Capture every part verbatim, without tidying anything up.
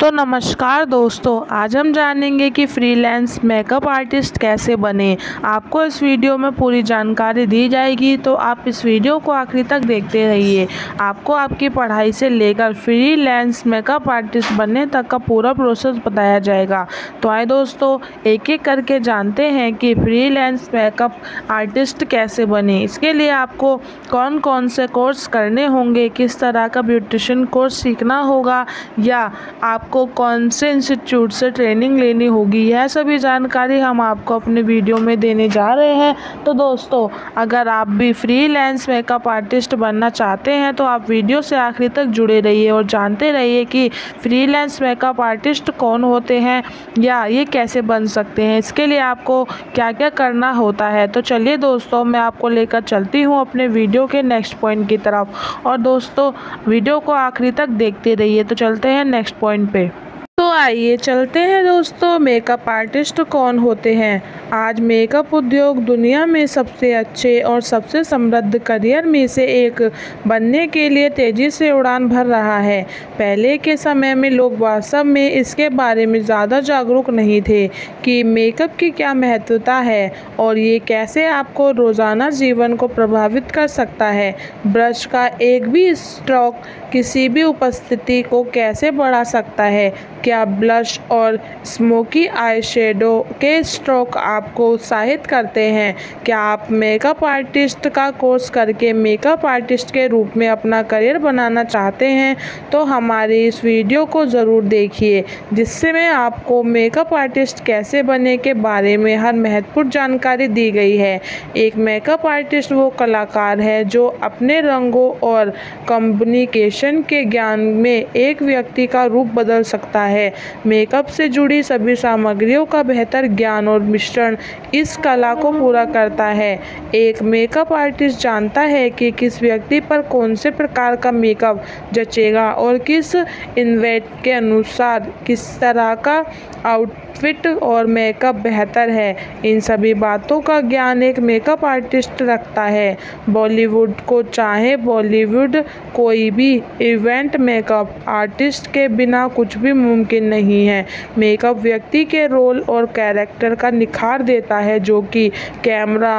तो नमस्कार दोस्तों, आज हम जानेंगे कि फ्रीलांस मेकअप आर्टिस्ट कैसे बने। आपको इस वीडियो में पूरी जानकारी दी जाएगी, तो आप इस वीडियो को आखिरी तक देखते रहिए। आपको आपकी पढ़ाई से लेकर फ्रीलांस मेकअप आर्टिस्ट बनने तक का पूरा प्रोसेस बताया जाएगा। तो आए दोस्तों, एक एक करके जानते हैं कि फ्रीलांस मेकअप आर्टिस्ट कैसे बने। इसके लिए आपको कौन कौन से कोर्स करने होंगे, किस तरह का ब्यूटिशियन कोर्स सीखना होगा, या आप को कौन से इंस्टीट्यूट से ट्रेनिंग लेनी होगी, यह सभी जानकारी हम आपको अपने वीडियो में देने जा रहे हैं। तो दोस्तों, अगर आप भी फ्रीलांस मेकअप आर्टिस्ट बनना चाहते हैं तो आप वीडियो से आखिरी तक जुड़े रहिए और जानते रहिए कि फ्रीलांस मेकअप आर्टिस्ट कौन होते हैं या ये कैसे बन सकते हैं। इसके लिए आपको क्या क्या करना होता है। तो चलिए दोस्तों, मैं आपको लेकर चलती हूँ अपने वीडियो के नेक्स्ट पॉइंट की तरफ, और दोस्तों वीडियो को आखिरी तक देखते रहिए। तो चलते हैं नेक्स्ट पॉइंट पे। तो आइए चलते हैं दोस्तों, मेकअप आर्टिस्ट कौन होते हैं। आज मेकअप उद्योग दुनिया में सबसे अच्छे और सबसे समृद्ध करियर में से एक बनने के लिए तेज़ी से उड़ान भर रहा है। पहले के समय में लोग वास्तव में इसके बारे में ज़्यादा जागरूक नहीं थे कि मेकअप की क्या महत्वता है और ये कैसे आपको रोज़ाना जीवन को प्रभावित कर सकता है। ब्रश का एक भी स्ट्रोक किसी भी उपस्थिति को कैसे बढ़ा सकता है। क्या ब्लश और स्मोकी आई शेडो के स्ट्रोक आपको उत्साहित करते हैं। क्या आप मेकअप आर्टिस्ट का कोर्स करके मेकअप आर्टिस्ट के रूप में अपना करियर बनाना चाहते हैं, तो हमारी इस वीडियो को ज़रूर देखिए, जिससे मैं आपको मेकअप आर्टिस्ट कैसे बने के बारे में हर महत्वपूर्ण जानकारी दी गई है। एक मेकअप आर्टिस्ट वो कलाकार है जो अपने रंगों और कम्युनिकेशन के ज्ञान में एक व्यक्ति का रूप बदल सकता है। मेकअप से जुड़ी सभी सामग्रियों का बेहतर ज्ञान और मिश्रण इस कला को पूरा करता है। एक मेकअप आर्टिस्ट जानता है कि किस व्यक्ति पर कौन से प्रकार का मेकअप जचेगा और किस इवेंट के अनुसार किस तरह का आउटफिट और मेकअप बेहतर है। इन सभी बातों का ज्ञान एक मेकअप आर्टिस्ट रखता है। बॉलीवुड को चाहे बॉलीवुड, कोई भी इवेंट मेकअप आर्टिस्ट के बिना कुछ भी मुमकिन नहीं है। मेकअप व्यक्ति के रोल और कैरेक्टर का निखार देता है, जो कि कैमरा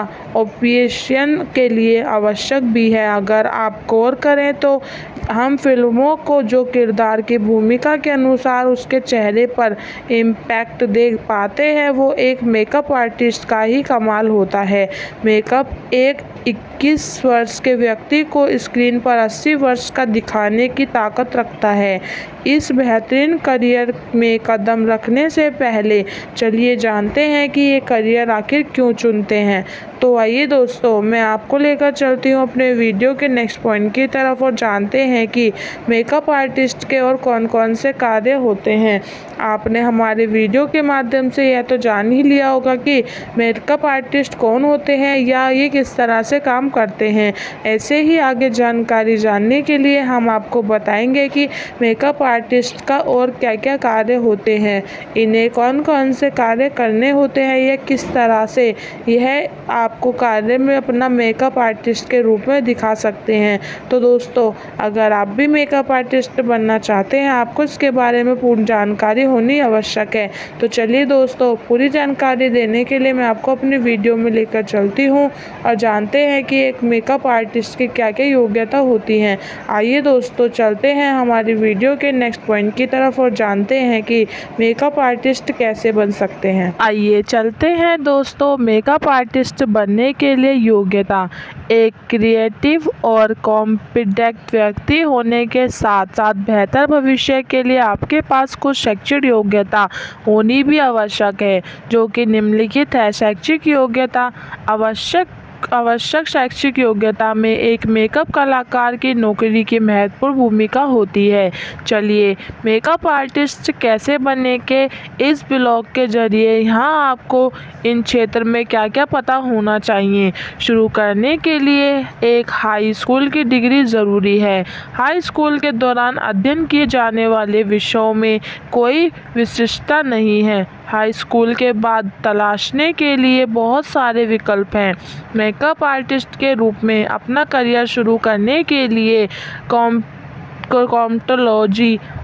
ऑपरेशन के लिए आवश्यक भी है। अगर आप गौर करें तो हम फिल्मों को जो किरदार की भूमिका के अनुसार उसके चेहरे पर इम्पैक्ट देख पाते हैं, वो एक मेकअप आर्टिस्ट का ही कमाल होता है। मेकअप एक इक्कीस वर्ष के व्यक्ति को स्क्रीन पर अस्सी वर्ष का दिखाने की ताकत रखता है। इस बेहतरीन करियर में कदम रखने से पहले चलिए जानते हैं कि ये करियर आखिर क्यों चुनते हैं। तो आइए दोस्तों, मैं आपको लेकर चलती हूँ अपने वीडियो के नेक्स्ट पॉइंट की तरफ और जानते हैं कि मेकअप आर्टिस्ट के और कौन कौन से कार्य होते हैं। आपने हमारे वीडियो के माध्यम से यह तो जान ही लिया होगा कि मेकअप आर्टिस्ट कौन होते हैं या ये किस तरह से काम करते हैं। ऐसे ही आगे जानकारी जानने के लिए हम आपको बताएंगे कि मेकअप आर्टिस्ट का और क्या क्या कार्य होते हैं, इन्हें कौन कौन से कार्य करने होते हैं, या किस तरह से यह आपको कार्य में अपना मेकअप आर्टिस्ट के रूप में दिखा सकते हैं। तो दोस्तों, अगर आप भी मेकअप आर्टिस्ट बनना चाहते हैं, आपको इसके बारे में पूर्ण जानकारी होनी आवश्यक है। तो चलिए दोस्तों, पूरी जानकारी देने के लिए मैं आपको अपनी वीडियो में लेकर चलती हूँ और जानते हैं कि एक मेकअप आर्टिस्ट की क्या क्या योग्यता होती हैं। आइए दोस्तों, चलते हैं हमारी वीडियो के नेक्स्ट पॉइंट की तरफ और जानते हैं कि मेकअप आर्टिस्ट कैसे बन सकते हैं। आइए चलते हैं दोस्तों, मेकअप आर्टिस्ट बनने के लिए योग्यता। एक क्रिएटिव और कॉम्पिटेंट व्यक्ति होने के साथ साथ बेहतर भविष्य के लिए आपके पास कुछ शैक्षिक योग्यता होनी भी आवश्यक है, जो कि निम्नलिखित है। शैक्षिक योग्यता। आवश्यक आवश्यक शैक्षिक योग्यता में एक मेकअप कलाकार की नौकरी की महत्वपूर्ण भूमिका होती है। चलिए, मेकअप आर्टिस्ट कैसे बनने के इस ब्लॉग के जरिए यहाँ आपको इन क्षेत्र में क्या क्या पता होना चाहिए। शुरू करने के लिए एक हाई स्कूल की डिग्री ज़रूरी है। हाई स्कूल के दौरान अध्ययन किए जाने वाले विषयों में कोई विशिष्टता नहीं है। हाई स्कूल के बाद तलाशने के लिए बहुत सारे विकल्प हैं। मेकअप आर्टिस्ट के रूप में अपना करियर शुरू करने के लिए कॉम कॉस्मेटोलॉजी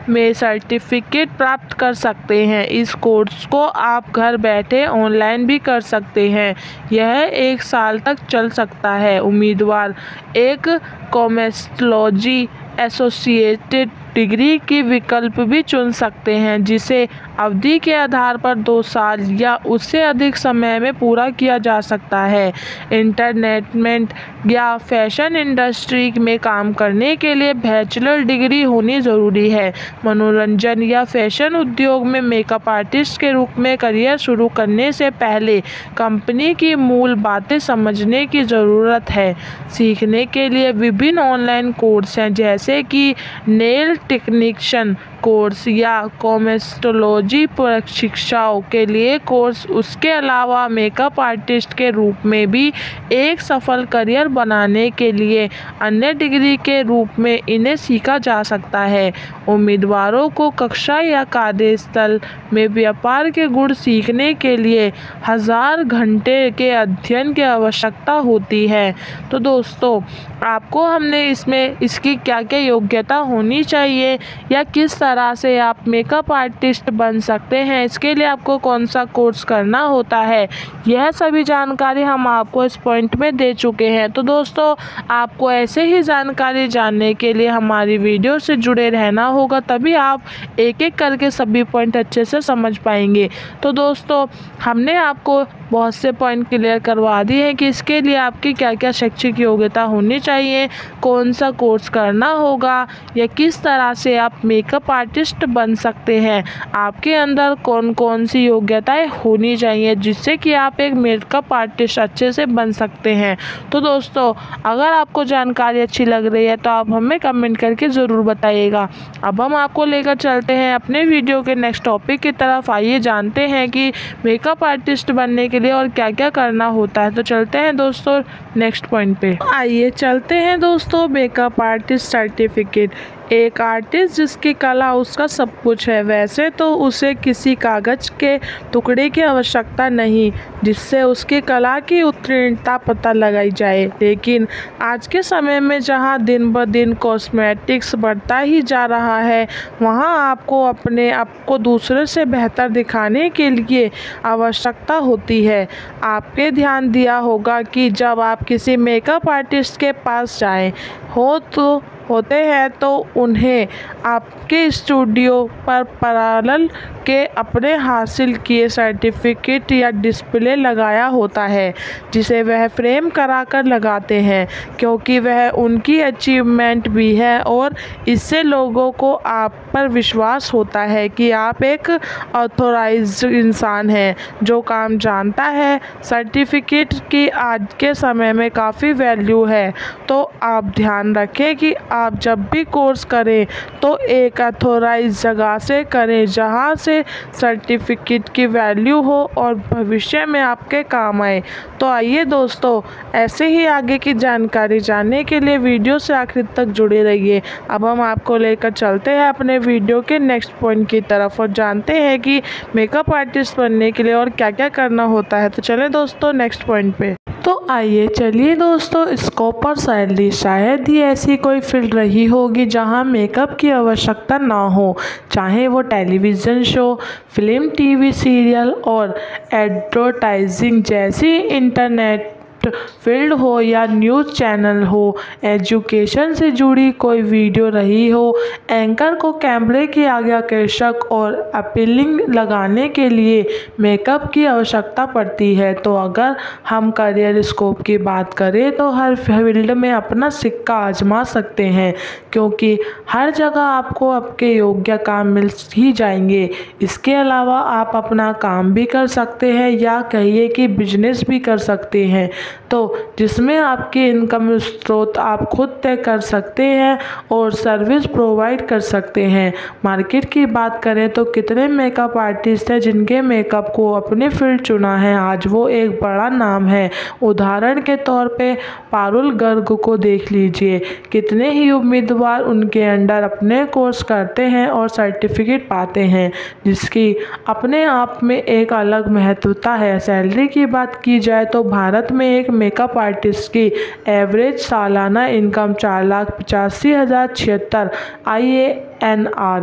में सर्टिफिकेट प्राप्त कर सकते हैं। इस कोर्स को आप घर बैठे ऑनलाइन भी कर सकते हैं। यह एक साल तक चल सकता है। उम्मीदवार एक कॉस्मेटोलॉजी एसोसिएटेड डिग्री की विकल्प भी चुन सकते हैं, जिसे अवधि के आधार पर दो साल या उससे अधिक समय में पूरा किया जा सकता है। इंटरनेटमेंट या फैशन इंडस्ट्री में काम करने के लिए बैचलर डिग्री होनी ज़रूरी है। मनोरंजन या फैशन उद्योग में मेकअप आर्टिस्ट के रूप में करियर शुरू करने से पहले कंपनी की मूल बातें समझने की ज़रूरत है। सीखने के लिए विभिन्न ऑनलाइन कोर्स हैं, जैसे कि नेल टेक्नीशियन कोर्स या कॉस्मेटोलॉजी प्रशिक्षाओं के लिए कोर्स। उसके अलावा मेकअप आर्टिस्ट के रूप में भी एक सफल करियर बनाने के लिए अन्य डिग्री के रूप में इन्हें सीखा जा सकता है। उम्मीदवारों को कक्षा या कार्यस्थल में व्यापार के गुण सीखने के लिए हजार घंटे के अध्ययन की आवश्यकता होती है। तो दोस्तों, आपको हमने इसमें इसकी क्या क्या योग्यता होनी चाहिए या किस तरह से आप मेकअप आर्टिस्ट बन सकते हैं, इसके लिए आपको कौन सा कोर्स करना होता है, यह सभी जानकारी हम आपको इस पॉइंट में दे चुके हैं। तो दोस्तों, आपको ऐसे ही जानकारी जानने के लिए हमारी वीडियो से जुड़े रहना होगा, तभी आप एक एक करके सभी पॉइंट अच्छे से समझ पाएंगे। तो दोस्तों, हमने आपको बहुत से पॉइंट क्लियर करवा दिए हैं कि इसके लिए आपकी क्या क्या शैक्षिक योग्यता होनी चाहिए, कौन सा कोर्स करना होगा या किस तरह से आप मेकअप आर्टिस्ट बन सकते हैं, आपके अंदर कौन कौन सी योग्यताएं होनी चाहिए जिससे कि आप एक मेकअप आर्टिस्ट अच्छे से बन सकते हैं। तो दोस्तों, अगर आपको जानकारी अच्छी लग रही है तो आप हमें कमेंट करके ज़रूर बताइएगा। अब हम आपको लेकर चलते हैं अपने वीडियो के नेक्स्ट टॉपिक की तरफ। आइए जानते हैं कि मेकअप आर्टिस्ट बनने के लिए और क्या क्या करना होता है। तो चलते हैं दोस्तों नेक्स्ट पॉइंट पे। आइए चलते हैं दोस्तों मेकअप आर्टिस्ट सर्टिफिकेट। एक आर्टिस्ट जिसकी कला उसका सब कुछ है, वैसे तो उसे किसी कागज़ के टुकड़े की आवश्यकता नहीं जिससे उसकी कला की उत्तीर्णता पता लगाई जाए। लेकिन आज के समय में जहां दिन ब दिन कॉस्मेटिक्स बढ़ता ही जा रहा है, वहां आपको अपने आप को दूसरे से बेहतर दिखाने के लिए आवश्यकता होती है। आपके ध्यान दिया होगा कि जब आप किसी मेकअप आर्टिस्ट के पास जाएं हो तो होते हैं तो उन्हें आपके स्टूडियो पर पैरेलल के अपने हासिल किए सर्टिफिकेट या डिस्प्ले लगाया होता है, जिसे वह फ्रेम कराकर लगाते हैं, क्योंकि वह उनकी अचीवमेंट भी है और इससे लोगों को आप पर विश्वास होता है कि आप एक ऑथोराइज्ड इंसान हैं जो काम जानता है। सर्टिफिकेट की आज के समय में काफ़ी वैल्यू है, तो आप ध्यान रखें कि आप जब भी कोर्स करें तो एक ऑथोराइज जगह से करें जहां से सर्टिफिकेट की वैल्यू हो और भविष्य में आपके काम आए। तो आइए दोस्तों, ऐसे ही आगे की जानकारी जानने के लिए वीडियो से आखिर तक जुड़े रहिए। अब हम आपको लेकर चलते हैं अपने वीडियो के नेक्स्ट पॉइंट की तरफ और जानते हैं कि मेकअप आर्टिस्ट बनने के लिए और क्या क्या करना होता है। तो चलें दोस्तों नेक्स्ट पॉइंट पे। तो आइए चलिए दोस्तों, स्कोप और सैलरी। शायद ही ऐसी कोई फील्ड रही होगी जहां मेकअप की आवश्यकता ना हो, चाहे वो television show, film, TV serial और एडवर्टाइजिंग जैसी इंटरनेट फील्ड हो या न्यूज़ चैनल हो, एजुकेशन से जुड़ी कोई वीडियो रही हो। एंकर को कैमरे के आगे आकर्षक और अपीलिंग लगाने के लिए मेकअप की आवश्यकता पड़ती है। तो अगर हम करियर स्कोप की बात करें तो हर फील्ड में अपना सिक्का आजमा सकते हैं, क्योंकि हर जगह आपको आपके योग्य काम मिल ही जाएंगे। इसके अलावा आप अपना काम भी कर सकते हैं या कहिए कि बिजनेस भी कर सकते हैं, तो जिसमें आपके इनकम स्रोत आप खुद तय कर सकते हैं और सर्विस प्रोवाइड कर सकते हैं। मार्केट की बात करें तो कितने मेकअप आर्टिस्ट हैं जिनके मेकअप को अपने फील्ड चुना है, आज वो एक बड़ा नाम है। उदाहरण के तौर पे पारुल गर्ग को देख लीजिए, कितने ही उम्मीदवार उनके अंडर अपने कोर्स करते हैं और सर्टिफिकेट पाते हैं, जिसकी अपने आप में एक अलग महत्वता है। सैलरी की बात की जाए तो भारत में एक मेकअप आर्टिस्ट की एवरेज सालाना इनकम चार लाख पचासी हज़ार छिहत्तर आई ए एन आर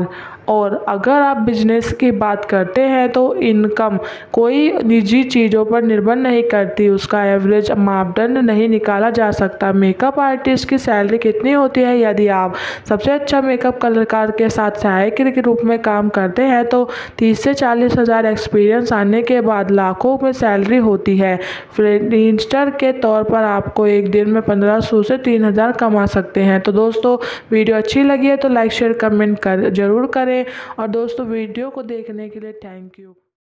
और अगर आप बिजनेस की बात करते हैं तो इनकम कोई निजी चीज़ों पर निर्भर नहीं करती, उसका एवरेज मापदंड नहीं निकाला जा सकता। मेकअप आर्टिस्ट की सैलरी कितनी होती है? यदि आप सबसे अच्छा मेकअप कलाकार के साथ सहायक के रूप में काम करते हैं तो तीस से चालीस हज़ार एक्सपीरियंस आने के बाद लाखों में सैलरी होती है। फ्रीलांसर के तौर पर आपको एक दिन में पंद्रह सौ से तीन हज़ार कमा सकते हैं। तो दोस्तों, वीडियो अच्छी लगी है तो लाइक शेयर कमेंट कर जरूर करें और दोस्तों वीडियो को देखने के लिए थैंक यू।